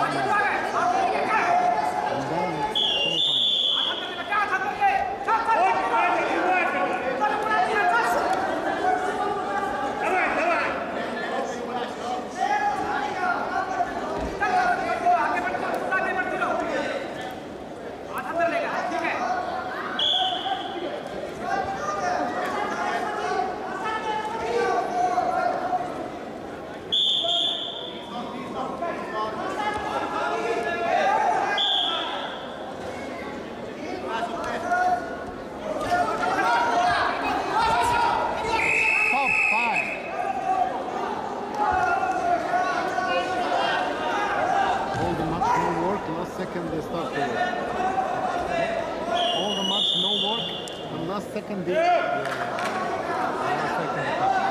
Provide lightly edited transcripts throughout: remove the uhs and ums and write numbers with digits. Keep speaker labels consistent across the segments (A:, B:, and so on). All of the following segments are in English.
A: Second they start to work. All the match no work, and last second they last second.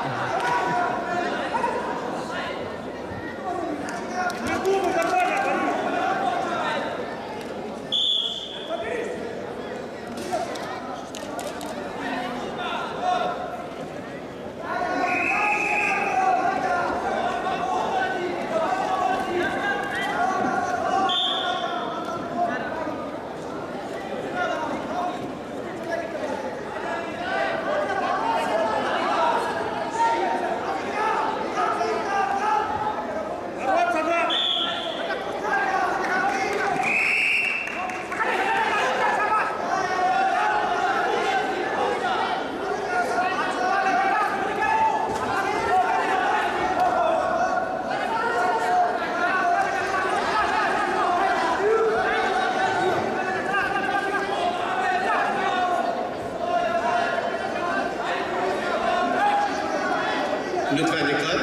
B: Lütfen dikkat.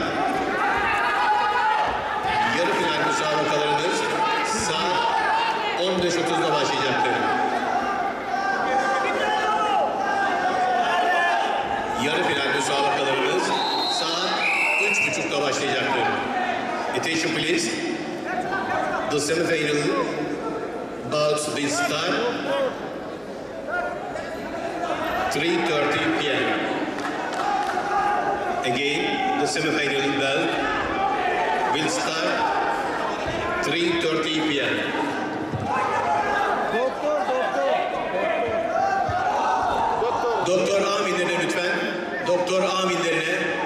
B: Yarı final müsabakalarımız saat 15.30'da başlayacaktır. Yarı final müsabakalarımız saat 3.30'da başlayacaktır. Attention please. The semi-final bouts will start 3:30 p.m. Again, the semi-final bell will start 3:30 p.m. Doktor amirlerine lütfen. Doktor amirlerine.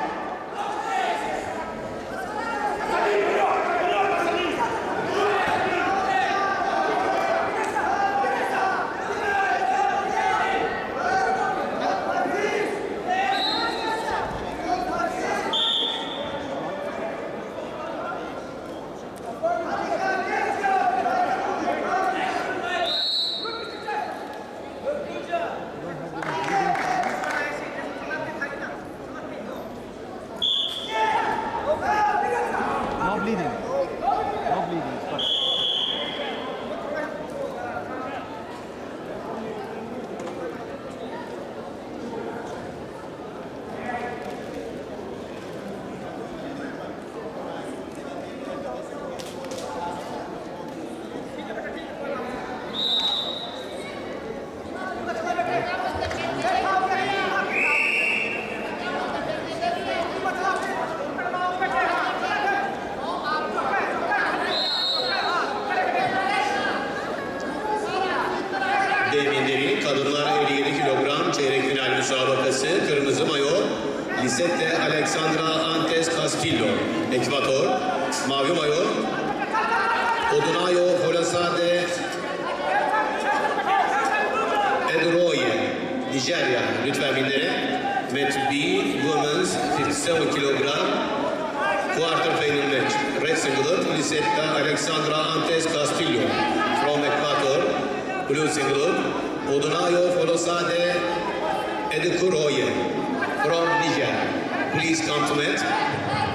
B: Demirleri kadınlar 57 kilogram çeyrek final müsabakası kırmızı mayo Lisette Alexandra Antes Castillo Ekvator, mavi mayo Odunayo Folasade Eduroye Nijerya lütfen binlere Met B Women's 57 kilogram quarter final match red singlet Lisette Alexandra Antes Castillo from Ekvator. Blue singlet, Odunayo Folasade Eduroye from Niger. Please come to it.